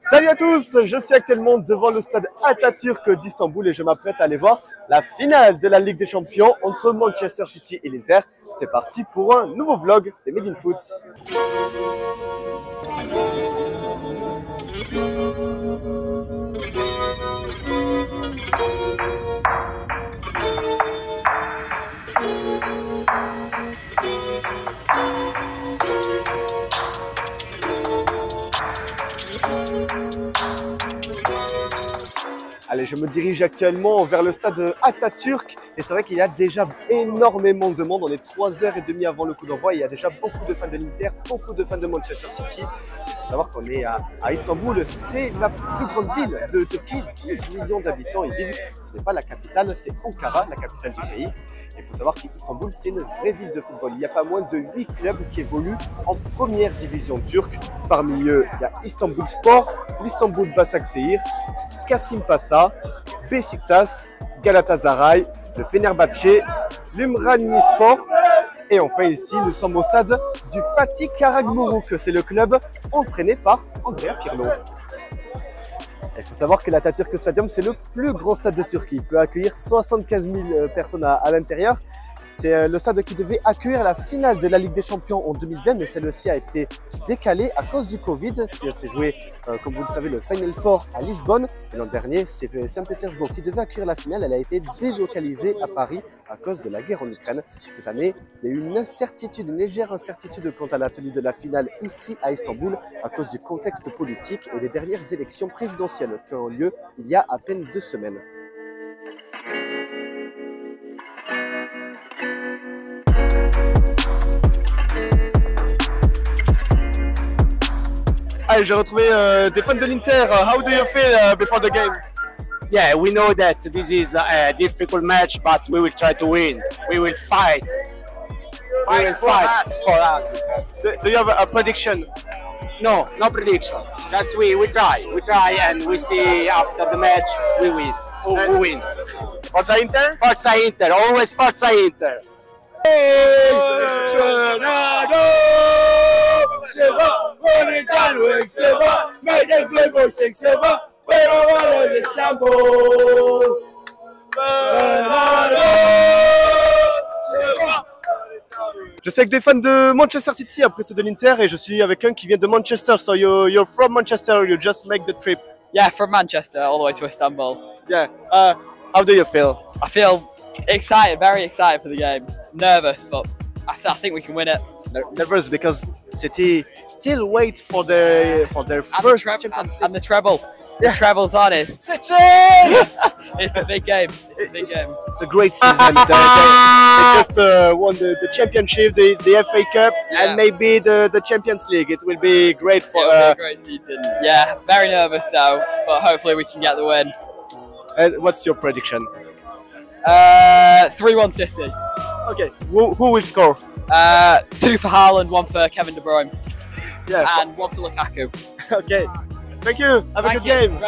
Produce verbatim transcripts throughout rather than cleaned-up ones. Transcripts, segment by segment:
Salut à tous, je suis actuellement devant le stade Atatürk d'Istanbul et je m'apprête à aller voir la finale de la Ligue des Champions entre Manchester City et l'Inter. C'est parti pour un nouveau vlog des Made in Foot. Allez, je me dirige actuellement vers le stade Atatürk et c'est vrai qu'il y a déjà énormément de monde. On est trois heures trente avant le coup d'envoi. Il y a déjà beaucoup de fans de l'Inter, beaucoup de fans de Manchester City. Il faut savoir qu'on est à, à Istanbul, c'est la plus grande ville de Turquie, douze millions d'habitants y vivent. Ce n'est pas la capitale, c'est Ankara, la capitale du pays. Il faut savoir qu'Istanbul, c'est une vraie ville de football. Il y a pas moins de huit clubs qui évoluent en première division turque. Parmi eux, il y a Istanbul Sport, l'Istanbul Başakşehir, Kasimpasa, Beşiktaş, Galatasaray, le Fenerbahçe, l'Ümraniyespor et enfin ici nous sommes au stade du Fatih Karagümrük, c'est le club entraîné par Andrea Pirlo. Il faut savoir que l'Atatürk Stadium c'est le plus grand stade de Turquie, il peut accueillir soixante-quinze mille personnes à, à l'intérieur. C'est le stade qui devait accueillir la finale de la Ligue des Champions en deux mille vingt, mais celle-ci a été décalée à cause du Covid. C'est joué, euh, comme vous le savez, le Final Four à Lisbonne. Et l'an dernier, c'est Saint-Pétersbourg qui devait accueillir la finale. Elle a été délocalisée à Paris à cause de la guerre en Ukraine. Cette année, il y a eu une incertitude, une légère incertitude quant à la tenue de la finale ici à Istanbul à cause du contexte politique et des dernières élections présidentielles qui ont lieu il y a à peine deux semaines. Allez, j'ai retrouvé euh, des fans de l'Inter. How do you feel uh, before the game? Yeah, we know that this is a difficult match, but we will try to win. We will fight. Fight we will for fight us. for us. Do, do you have a, a prediction? No, no prediction. Just we we try, we try, and we see after the match we win. Who who win? Forza Inter? Forza Inter, always Forza Inter. Je suis avec des fans de Manchester City après ceux de l'Inter et je suis avec un qui vient de Manchester. So you, you're from Manchester, you just make the trip. Yeah, from Manchester all the way to Istanbul. Yeah. Uh, how do you feel? I feel excited, very excited for the game. Nervous, but I, th I think we can win it. Nervous because City still wait for their for their And first the Champions League. and the treble. The treble's on it. City! It's a big game. It's a big game. It's a great season. they, they, they just uh, won the, the championship, the, the F A Cup, Yeah. and maybe the, the Champions League. It will be great for. It'll be Uh, a great season. Yeah, very nervous though, but hopefully we can get the win. and what's your prediction? Uh, three one City. Okay, who, who will score? Uh, two for Haaland, one for Kevin De Bruyne, Yeah. and one for Lukaku. Okay. Thank you. Have a Thank good you. game.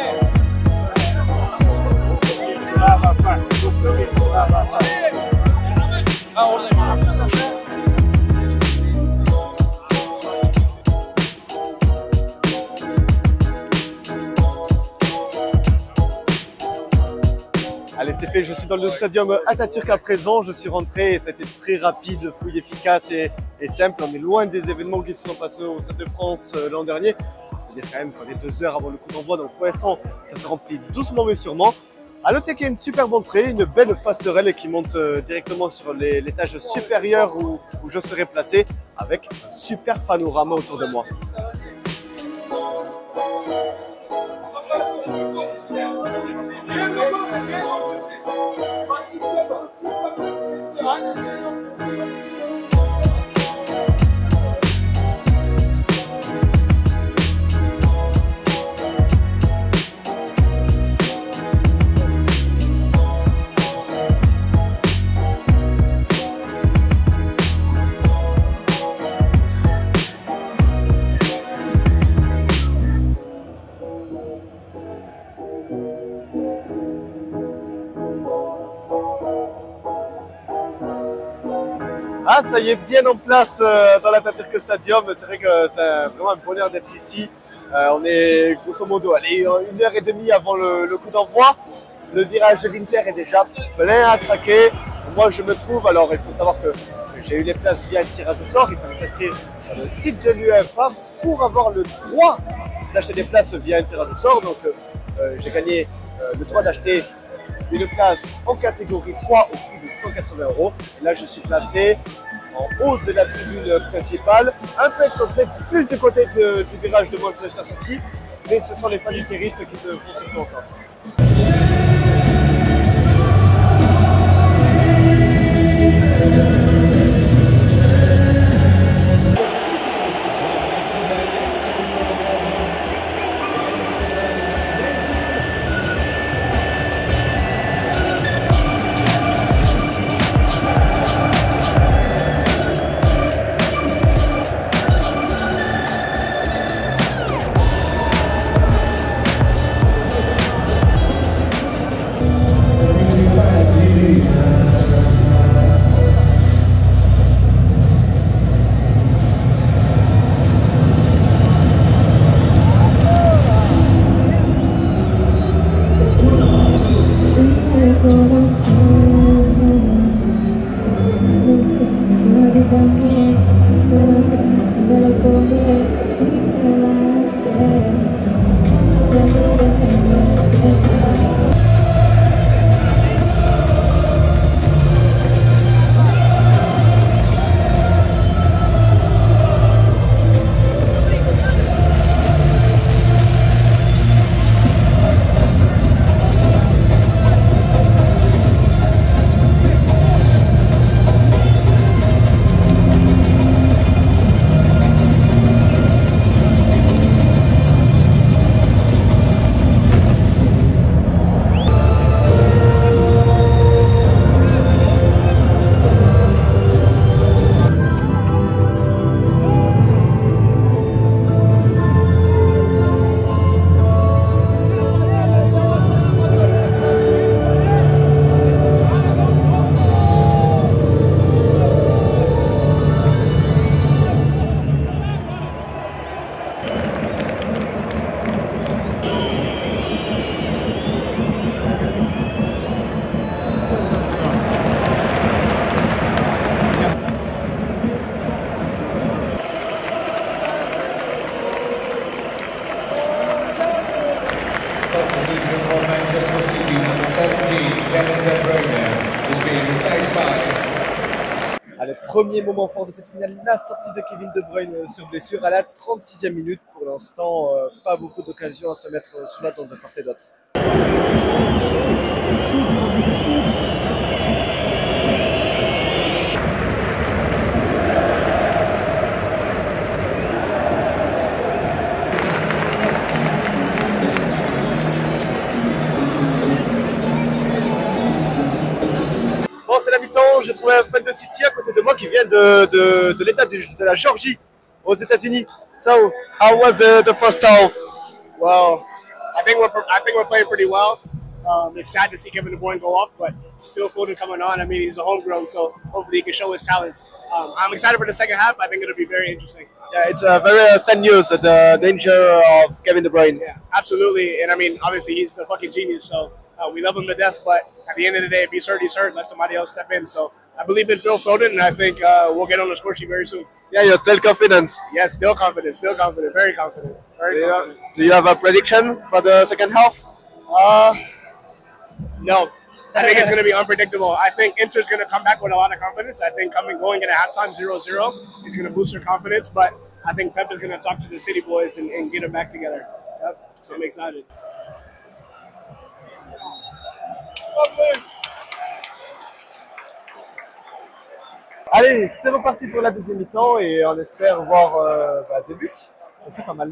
Allez, c'est fait, je suis dans le stadium Atatürk à présent, je suis rentré et ça a été très rapide, fouille efficace et, et simple. On est loin des événements qui se sont passés au Stade de France euh, l'an dernier. Il faut dire quand même qu'on est deux heures avant le coup d'envoi, donc pour l'instant ça se remplit doucement mais sûrement. À noter qu'il y a une superbe entrée, une belle passerelle qui monte euh, directement sur l'étage supérieur où, où je serai placé avec un super panorama autour de moi. Ah, ça y est, bien en place euh, dans l'Atatürk Stadium. C'est vrai que c'est vraiment un bonheur d'être ici. Euh, on est grosso modo allez, une heure et demie avant le, le coup d'envoi. Le virage de l'Inter est déjà plein à craquer. Moi, je me trouve, alors il faut savoir que j'ai eu les places via le tirage au sort. Il fallait s'inscrire sur le site de l'UEFA pour avoir le droit d'acheter des places via un tirage au sort. Donc, euh, j'ai gagné euh, le droit d'acheter une place en catégorie trois au prix de cent quatre-vingts euros. Et là, je suis placé en haut de la tribune principale, un peu excentré, plus du côté de, du virage de Manchester City. Mais ce sont les fans interistes qui se font surtout entendre. Allez, premier moment fort de cette finale, la sortie de Kevin De Bruyne sur blessure à la trente-sixième minute. Pour l'instant, euh, pas beaucoup d'occasions à se mettre sous la dent de part et d'autre. Bon, c'est la mi-temps, j'ai trouvé un fan de City à côté de moi qui vient de, de, de l'état de, de la Géorgie aux États-Unis. So, how was the, the first half? Well, I think we're I think we're playing pretty well. Um, it's sad to see Kevin De Bruyne go off, but Phil Foden coming on. I mean, he's a homegrown, so hopefully he can show his talents. Um, I'm excited for the second half. I think it'll be very interesting. Yeah, it's uh, very uh, sad news, uh, the danger of Kevin De Bruyne. Yeah, absolutely. And I mean, obviously he's a fucking genius, so uh, we love him to death. But at the end of the day, if he's hurt, he's hurt. Let somebody else step in. So I believe in Phil Foden, and I think uh, we'll get on the score sheet very soon. Yeah, you're still confident. Yes, still confident, still confident, very confident, very Do you, have, confident. do you have a prediction for the second half? Uh, no. I think it's going to be unpredictable. I think Inter's going to come back with a lot of confidence. I think coming going into halftime zero zero is going to boost their confidence. But I think Pep is going to talk to the City boys and, and get them back together. Yep. So I'm excited. Allez, c'est reparti pour la deuxième mi-temps et on espère voir euh, bah, des buts. Ça serait pas mal.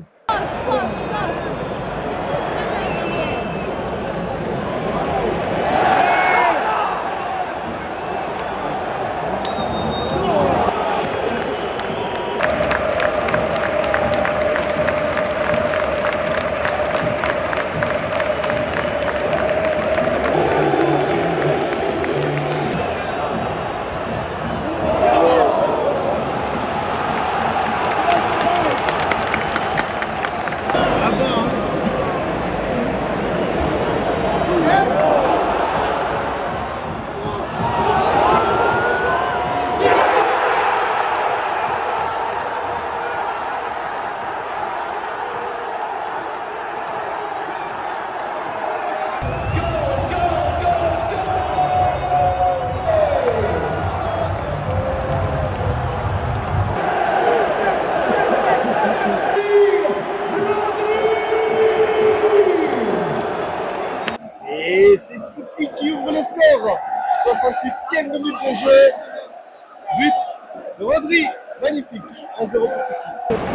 Septième minute de jeu. But de Rodri. Magnifique. un zéro pour City.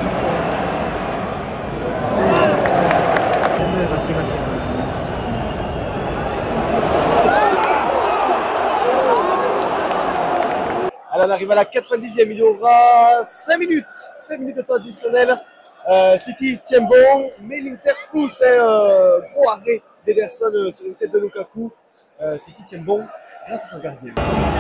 Alors on arrive à la quatre-vingt-dixième, il y aura cinq minutes, cinq minutes de temps additionnel. Euh, City tient bon, mais l'Inter pousse, un euh, gros arrêt d'Ederson euh, sur une tête de Lukaku. Euh, City tient bon grâce à son gardien.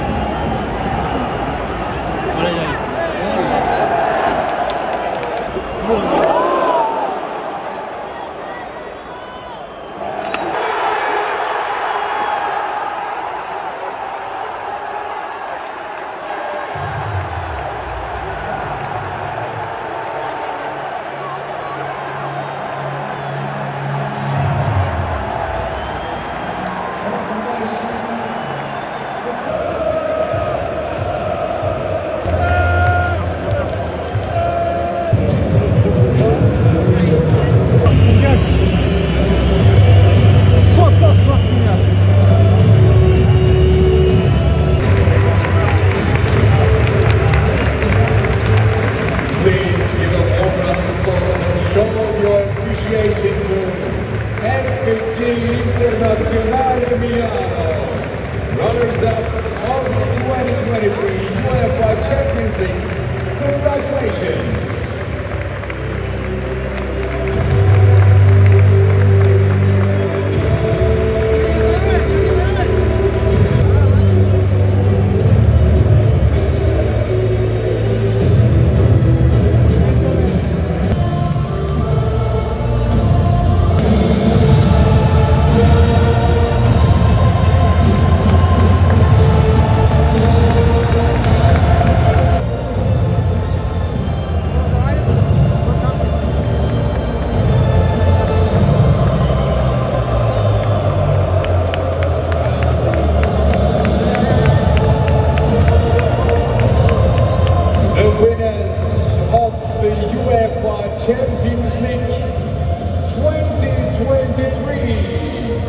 Internazionale Milano, runners-up of the twenty twenty-three UEFA Champions League. Congratulations. Champions League twenty twenty-three.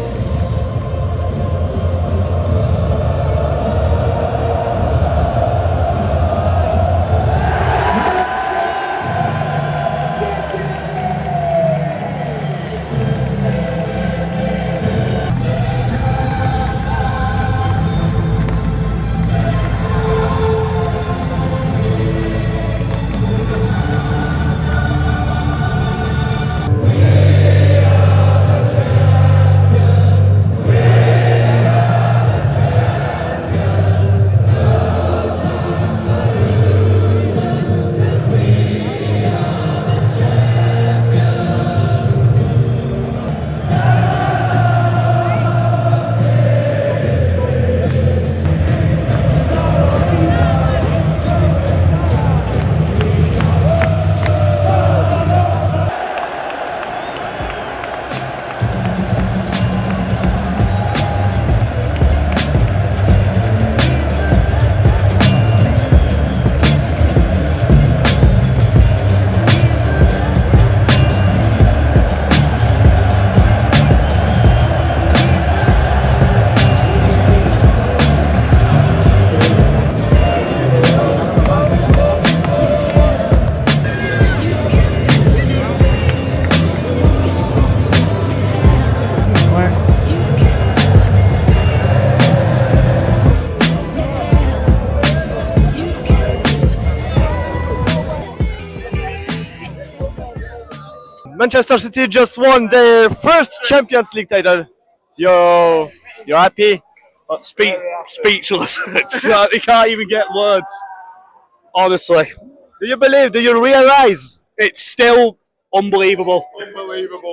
Manchester City just won their first Champions League title. Yo, you're happy? Spe speechless. You can't even get words. Honestly. Do you believe? Do you realize? It's still unbelievable. Unbelievable.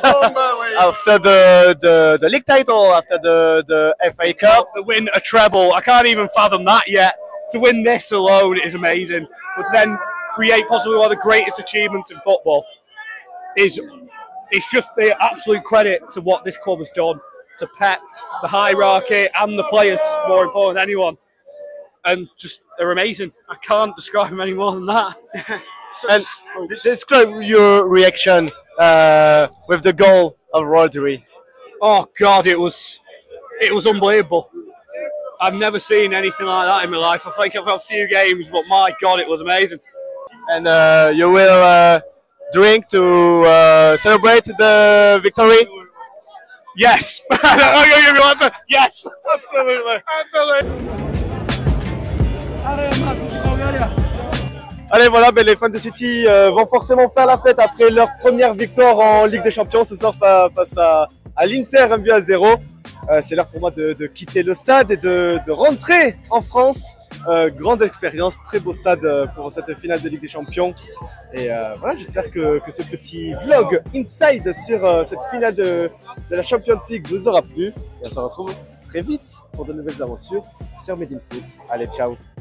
After the, the, the league title, after the, the F A Cup. To win a treble. I can't even fathom that yet. To win this alone is amazing. But to then create possibly one of the greatest achievements in football is it's just the absolute credit to what this club has done, to Pep, the hierarchy, and the players, more important than anyone. And just, they're amazing. I can't describe them any more than that. And describe your reaction uh, with the goal of Rodri. Oh God, it was, it was unbelievable. I've never seen anything like that in my life. I think I've had a few games, but my God, it was amazing. And uh, you will uh, drink to uh, celebrate the victory? Yes. Yes, absolutely. Absolutely. Allez, voilà, ben, les fans de City euh, vont forcément faire la fête après leur première victoire en Ligue des Champions ce soir fa face à, à l'Inter, un but à zéro. Euh, c'est l'heure pour moi de, de quitter le stade et de, de rentrer en France. Euh, grande expérience, très beau stade euh, pour cette finale de Ligue des Champions. Et euh, voilà, j'espère que, que ce petit vlog inside sur euh, cette finale de, de la Champions League vous aura plu. Et on se retrouve très vite pour de nouvelles aventures sur Made in Foot. Allez, ciao!